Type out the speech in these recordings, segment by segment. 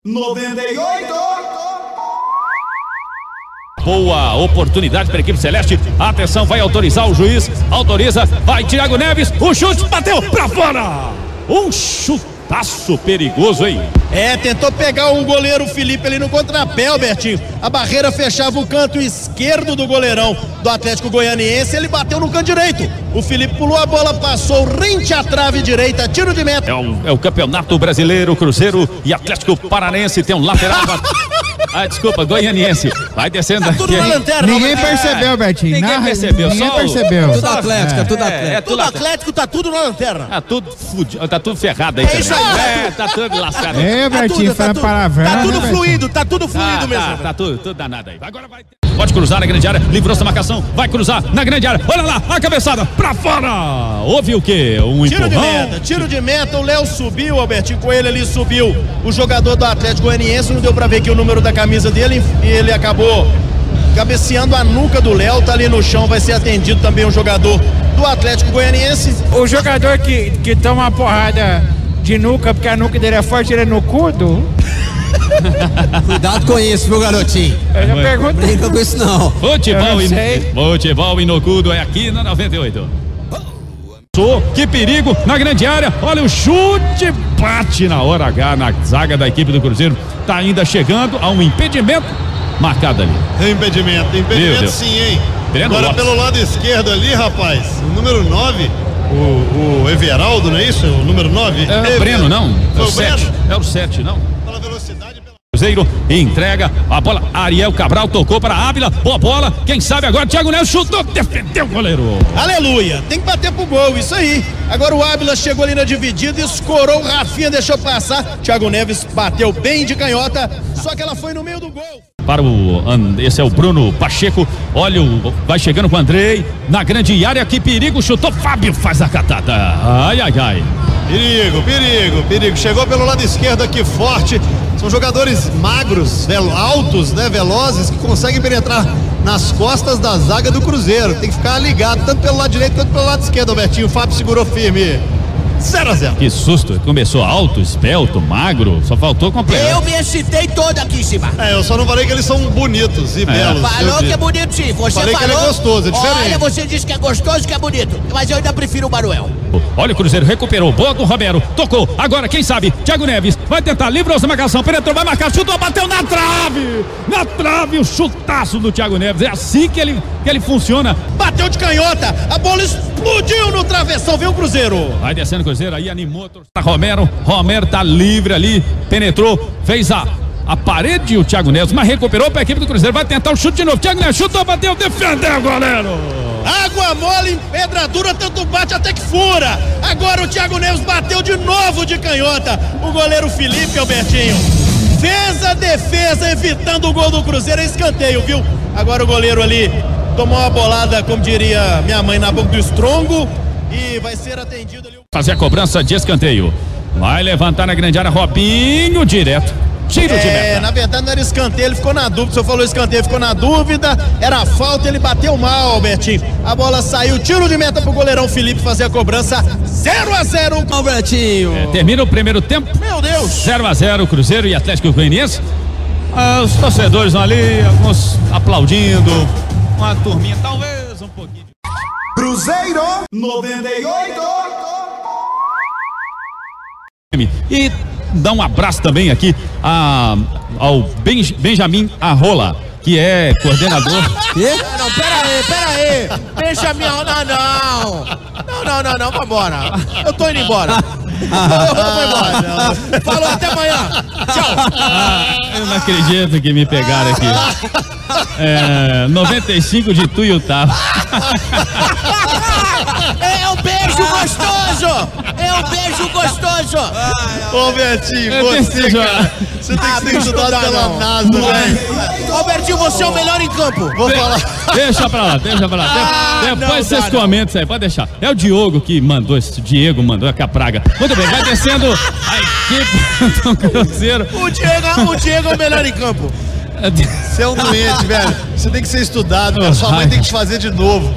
98. Boa oportunidade para a equipe celeste. Atenção, vai autorizar o juiz. Autoriza, vai Thiago Neves. O chute bateu pra fora. Um chutaço perigoso, hein? Tentou pegar o goleiro Felipe ali no contrapé, Albertinho. A barreira fechava o canto esquerdo do goleirão do Atlético Goianiense. Ele bateu no canto direito. O Felipe pulou a bola, passou rente à trave direita, tiro de meta. É o Campeonato Brasileiro, Cruzeiro e Atlético Paranense. Tem um lateral. Desculpa, Goianiense. Vai descendo tá tudo aqui. Na lanterna, ninguém percebeu, Bertinho. Ninguém percebeu. Ninguém percebeu. Tudo Atlético, tudo Atlético. Tudo Atlético, tá tudo na lanterna. Tá tudo ferrado aí também. Isso aí. Tá tudo lascado. Bertinho, foi uma palavrão. Tá tudo fluido mesmo. Tá tudo danado aí. Agora vai. Pode cruzar na grande área, livrou-se da marcação, vai cruzar na grande área, olha lá, a cabeçada, pra fora! Houve o quê? Um empurrão? Tiro de meta, o Léo subiu, Albertinho, com ele ali subiu o jogador do Atlético Goianiense, não deu pra ver aqui o número da camisa dele, e ele acabou cabeceando a nuca do Léo, tá ali no chão, vai ser atendido também um jogador do Atlético Goianiense. O jogador que toma uma porrada de nuca, porque a nuca dele é forte, ele é nucudo. Cuidado com isso, viu, garotinho? Eu já pergunto. Brinca com isso, não. Futebol inocudo é aqui na 98. Que perigo na grande área. Olha o chute, bate na hora H na zaga da equipe do Cruzeiro. Tá ainda chegando a um impedimento marcado ali. Impedimento sim, hein? Agora pelo lado esquerdo ali, rapaz, o número 9. O Everaldo, não é isso? O número 9? É o Breno, não? É o 7. É o 7, não? Pela velocidade. Cruzeiro entrega a bola. Ariel Cabral tocou para Ávila. Boa bola. Quem sabe agora? Thiago Neves chutou, defendeu o goleiro. Aleluia. Tem que bater pro gol, isso aí. Agora o Ávila chegou ali na dividida, escorou o Rafinha, deixou passar. Thiago Neves bateu bem de canhota, só que ela foi no meio do gol. Esse é o Bruno Pacheco. Olha, vai chegando com o Andrei na grande área. Que perigo, chutou. Fábio faz a catada. Ai. Perigo. Chegou pelo lado esquerdo aqui forte. São jogadores magros, altos, né, velozes, que conseguem penetrar nas costas da zaga do Cruzeiro. Tem que ficar ligado, tanto pelo lado direito quanto pelo lado esquerdo, Albertinho. O Fábio segurou firme. 0-0. Que susto, começou alto, esbelto, magro, só faltou completar. Eu me excitei toda aqui em cima. Eu só não falei que eles são bonitos e belos. Falou que é bonito sim, você falei falou. Que ele é gostoso, é diferente. Olha, você disse que é gostoso, que é bonito, mas eu ainda prefiro o Manuel. Olha o Cruzeiro, recuperou, boa do Romero, tocou, agora quem sabe, Thiago Neves, vai tentar, livrou a marcação, penetrou, vai marcar, chutou, bateu na trave, o chutaço do Thiago Neves, é assim que ele funciona. Bateu de canhota, a bola explodiu no travessão, viu o Cruzeiro? Vai descendo o Cruzeiro, aí animou, Romero tá livre ali, penetrou, fez a parede e o Thiago Neves, mas recuperou para a equipe do Cruzeiro, vai tentar o chute de novo, Thiago Neves chutou, bateu, defendeu o goleiro. Água mole, empedradura, tanto bate até que fura. Agora o Thiago Neves bateu de novo de canhota. O goleiro Felipe, Albertinho, fez a defesa evitando o gol do Cruzeiro, é escanteio, viu? Agora o goleiro ali tomou uma bolada, como diria minha mãe, na boca do estrongo e vai ser atendido ali. Fazer a cobrança de escanteio. Vai levantar na grande área, Robinho, direto. Tiro de meta. Na verdade não era escanteio, ele ficou na dúvida. O senhor falou escanteio, ficou na dúvida. Era falta, ele bateu mal, Albertinho. A bola saiu, tiro de meta pro goleirão Felipe fazer a cobrança. 0-0. Albertinho. Termina o primeiro tempo. Meu Deus. 0-0 Cruzeiro e Atlético Goianiense. Os torcedores vão ali, alguns aplaudindo. Uma turminha, talvez um pouquinho. Cruzeiro 98. E dá um abraço também aqui ao Benjamin Arrola, que é coordenador. Não, pera aí. Benjamin, não, vambora. Eu tô indo embora. Eu vou embora. Falou, até amanhã. Tchau. Eu não acredito que me pegaram aqui. 95 de Tuiutá. É um beijo gostoso! Ô, Betinho, você, cara, você tem que ser estudado pela NASA, velho. Albertinho, você é o melhor em campo. Vou falar. Deixa pra lá. Depois vocês comentam isso aí, pode deixar. É o Diogo que mandou, Diego mandou aqui a praga. Muito bem, vai descendo a equipe do Cruzeiro. O Diego é o melhor em campo. Você é um doente, velho. Você tem que ser estudado, velho. Sua mãe tem que te fazer de novo.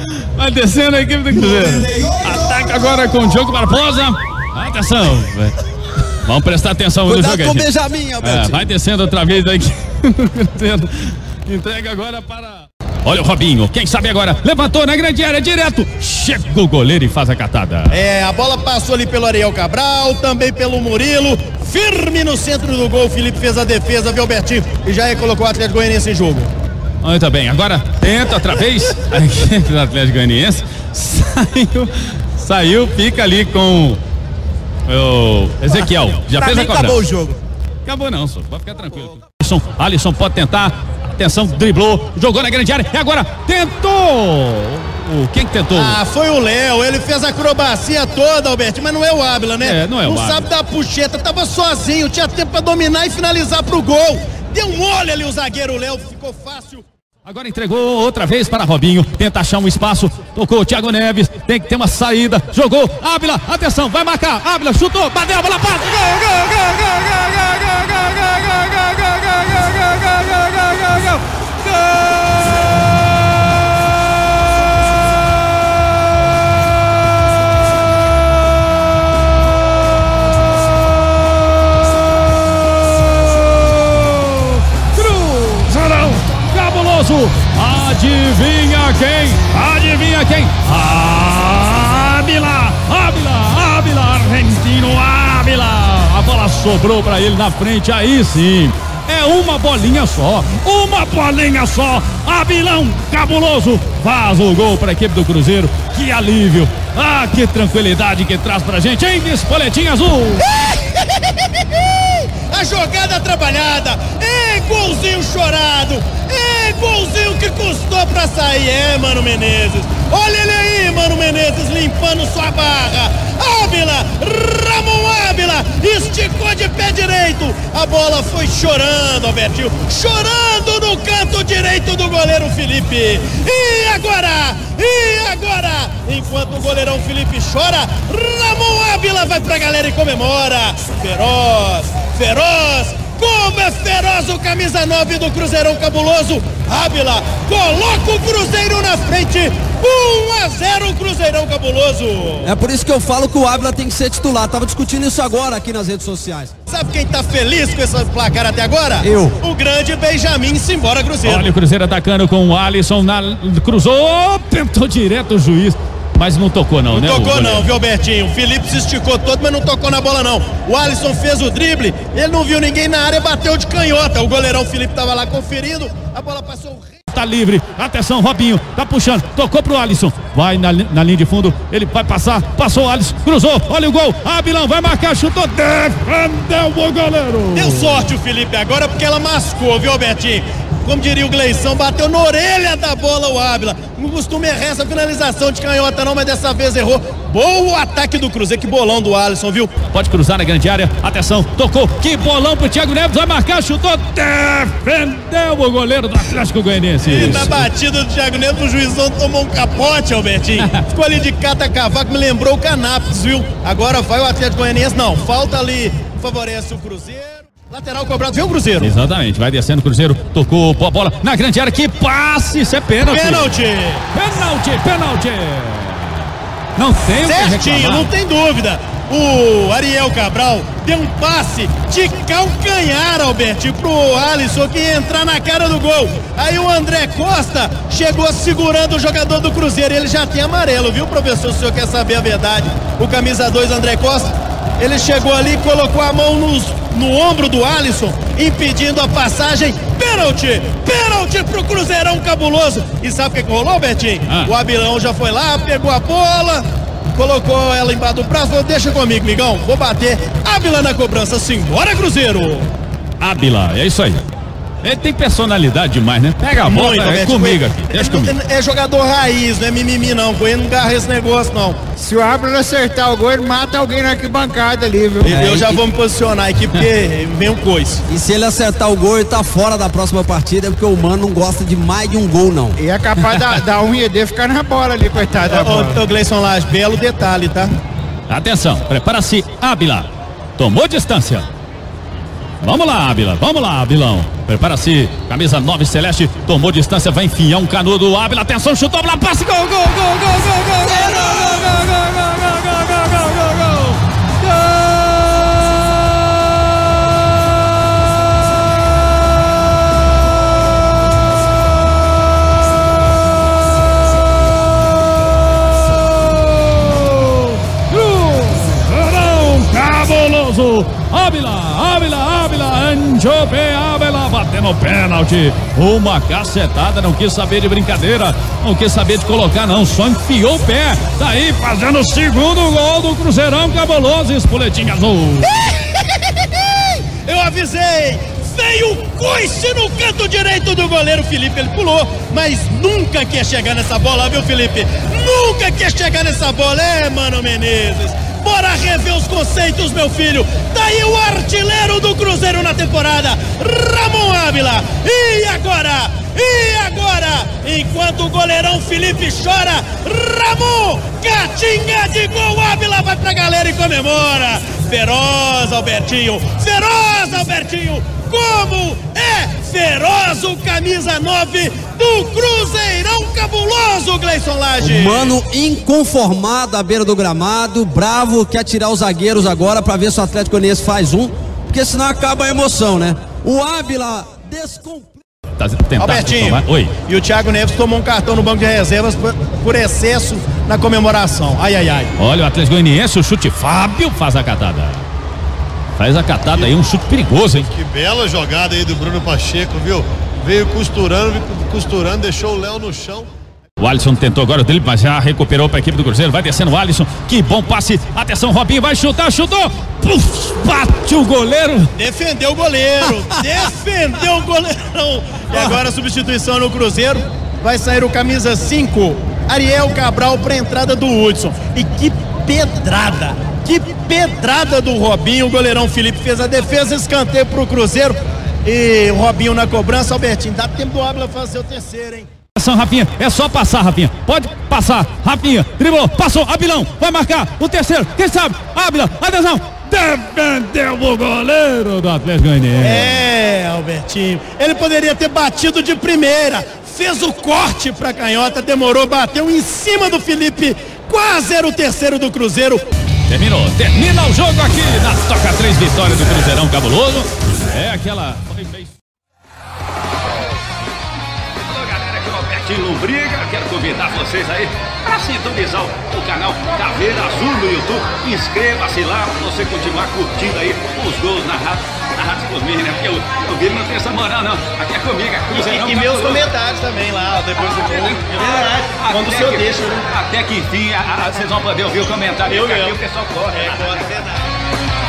Vai descendo a equipe do Cruzeiro. Ataca agora com o Diogo Barbosa. Atenção. Vamos prestar atenção no jogo. Cuidado com o Benjamin, Alberto. Vai descendo outra vez daqui. Entrega agora para... Olha o Robinho, quem sabe agora, levantou na grande área, direto, chega o goleiro e faz a catada. A bola passou ali pelo Ariel Cabral, também pelo Murilo, firme no centro do gol, o Felipe fez a defesa, viu, Bertinho, e já colocou o Atlético Goianiense em jogo. Muito bem, agora tenta outra vez, aqui o Atlético Goianiense, saiu, fica ali com o Ezequiel, já fez a cobrança. Acabou o jogo. Acabou não, só pode ficar tranquilo. Alisson pode tentar. Atenção, driblou, jogou na grande área e agora tentou! Quem que tentou? Foi o Léo, ele fez a acrobacia toda, Alberto, mas não é o Ábila, né? Não é o Ábila. Não sabe dar puxeta, tava sozinho, tinha tempo pra dominar e finalizar pro gol. Deu um olho ali o zagueiro Léo, ficou fácil. Agora entregou outra vez para Robinho, tenta achar um espaço, tocou o Thiago Neves, tem que ter uma saída, jogou, Ábila, atenção, vai marcar, Ábila, chutou, bateu a bola, passa, Cruzarão cabuloso, adivinha quem? Ábila, argentino Ábila, a bola sobrou para ele na frente, aí sim. É uma bolinha só, Abilão cabuloso, faz o gol para a equipe do Cruzeiro, que alívio, que tranquilidade que traz pra gente, hein, Espoletinha Azul. A jogada trabalhada, golzinho chorado, golzinho que custou pra sair, Mano Menezes, olha ele aí, Mano Menezes, limpando sua barra, Ramon Ábila, esticou de pé direito, a bola foi chorando, Albertinho, chorando no canto direito do goleiro Felipe, e agora, enquanto o goleirão Felipe chora, Ramon Ábila vai pra galera e comemora, feroz, como é feroz o camisa 9 do Cruzeirão cabuloso, Ábila coloca o Cruzeiro na frente, 1-0 Cruzeirão cabuloso. É por isso que eu falo que o Ábila tem que ser titular, tava discutindo isso agora aqui nas redes sociais. Sabe quem tá feliz com esse placar até agora? Eu. O grande Benjamin, simbora Cruzeiro. Olha o Cruzeiro atacando com o Alisson, cruzou, tentou direto o juiz. Mas não tocou não, né? Não tocou não, viu, Albertinho? O Felipe se esticou todo, mas não tocou na bola não. O Alisson fez o drible, ele não viu ninguém na área, bateu de canhota. O goleirão Felipe tava lá conferindo, a bola passou... Tá livre, atenção, Robinho, tá puxando, tocou pro Alisson, vai na linha de fundo, ele vai passar, passou o Alisson, cruzou, olha o gol, Abilão vai marcar, chutou, defendeu o goleiro. Deu sorte o Felipe agora porque ela mascou, viu, Albertinho? Como diria o Gleison, bateu na orelha da bola o Ábila. Não costuma errar essa finalização de canhota não, mas dessa vez errou. Bom ataque do Cruzeiro, que bolão do Alisson, viu? Pode cruzar na grande área, atenção, tocou, que bolão pro Thiago Neves, vai marcar, chutou, defendeu o goleiro do Atlético Goianiense. E na batida do Thiago Neves, o juizão tomou um capote, Albertinho. Ficou ali de cata-cavaco, me lembrou o Canapes, viu? Agora vai o Atlético Goianiense, não, falta ali, favorece o Cruzeiro. Lateral cobrado, viu o Cruzeiro? Exatamente, vai descendo o Cruzeiro, tocou a bola na grande área, que passe, isso é pênalti. Pênalti. Não tem o que certinho, não tem dúvida. O Ariel Cabral deu um passe de calcanhar, Albertinho, pro Alisson que ia entrar na cara do gol. Aí o André Costa chegou segurando o jogador do Cruzeiro. Ele já tem amarelo, viu, professor? Se o senhor quer saber a verdade, o camisa 2 André Costa, ele chegou ali e colocou a mão no ombro do Alisson, impedindo a passagem. Pênalti pro Cruzeirão cabuloso. E sabe o que rolou, Betinho? O Abilão já foi lá, pegou a bola, colocou ela embaixo do braço, falou, deixa comigo, migão, vou bater. Ábila na cobrança, simbora Cruzeiro. Ábila, é isso aí. Ele tem personalidade demais, né? Pega a bola, é comigo aqui, deixa comigo. É jogador raiz, não é mimimi não, com ele não garra esse negócio não. Se o Ábila acertar o gol, ele mata alguém na arquibancada ali, viu? Eu já vou me posicionar aqui, porque vem um coice. E se ele acertar o gol, ele tá fora da próxima partida, porque o Mano não gosta de mais de um gol, não. E é capaz da unha dele ficar na bola ali, coitado da bola. Ô Gleison Laje, belo detalhe, tá? Atenção, prepara-se, Ábila, tomou distância. Vamos lá, Abilão. Prepara-se, camisa 9 Celeste, tomou distância, vai enfiar um canudo. Ábila, atenção, chutou, bola, passe, gol, gol, gol, gol, gol, gol, Ábila, Anjope, Ábila, batendo o pênalti, uma cacetada, não quis saber de brincadeira, não quis saber de colocar não, só enfiou o pé, daí fazendo o segundo gol do Cruzeirão cabuloso, espoletinha azul. Eu avisei, veio o coice no canto direito do goleiro Felipe, ele pulou, mas nunca quer chegar nessa bola, viu, Felipe? Nunca quer chegar nessa bola, Mano Menezes. Bora rever os conceitos, meu filho. Daí o artilheiro do Cruzeiro na temporada, Ramon Ábila. E agora? Enquanto o goleirão Felipe chora, Ramon, catinga de gol, Ábila vai pra galera e comemora. Feroz, Albertinho. Como é feroz o camisa 9 do Cruzeirão cabuloso, Gleison Lage. Mano inconformado à beira do gramado, bravo, quer tirar os zagueiros agora pra ver se o Atlético Goianiense faz um, porque senão acaba a emoção, né? O Ábila descomplica. Albertinho, oi. E o Thiago Neves tomou um cartão no banco de reservas por excesso na comemoração. Ai. Olha o Atlético Goianiense, o chute, Fábio faz a catada. Faz a catada aí, um chute perigoso, hein? Que bela jogada aí do Bruno Pacheco, viu? Veio costurando, deixou o Léo no chão. O Alisson tentou agora o drible, mas já recuperou para a equipe do Cruzeiro. Vai descendo o Alisson. Que bom passe. Atenção, Robinho vai chutar, chutou. Puf, bate o goleiro. Defendeu o goleirão. E agora a substituição no Cruzeiro. Vai sair o camisa 5, Ariel Cabral, para a entrada do Hudson. E que pedrada do Robinho. O goleirão Felipe fez a defesa, escanteio pro Cruzeiro. E o Robinho na cobrança, Albertinho. Dá tempo do Ábila fazer o terceiro, hein? Rafinha, é só passar, Rafinha. Pode passar, Rafinha, driblou, passou, Abilão, vai marcar o terceiro, quem sabe? Ábila, atenção, defendeu o goleiro do Atlético Goianiense. Albertinho, ele poderia ter batido de primeira, fez o corte pra canhota, demorou, bateu em cima do Felipe, quase era o terceiro do Cruzeiro. Termina o jogo aqui na Toca 3, vitória do Cruzeirão cabuloso. É aquela... Lombriga, quero convidar vocês aí para sintonizar o canal Caveira Azul no YouTube. Inscreva-se lá para você continuar curtindo aí os gols narrados por mim, né? Porque o Billy não tem essa moral, não. Aqui é comigo, é Cruzeirão. E meus comentários também lá, depois do gol. É verdade. Quando o senhor deixa, né? Até que enfim, vocês vão poder ouvir o comentário. Aqui o pessoal corre. É verdade.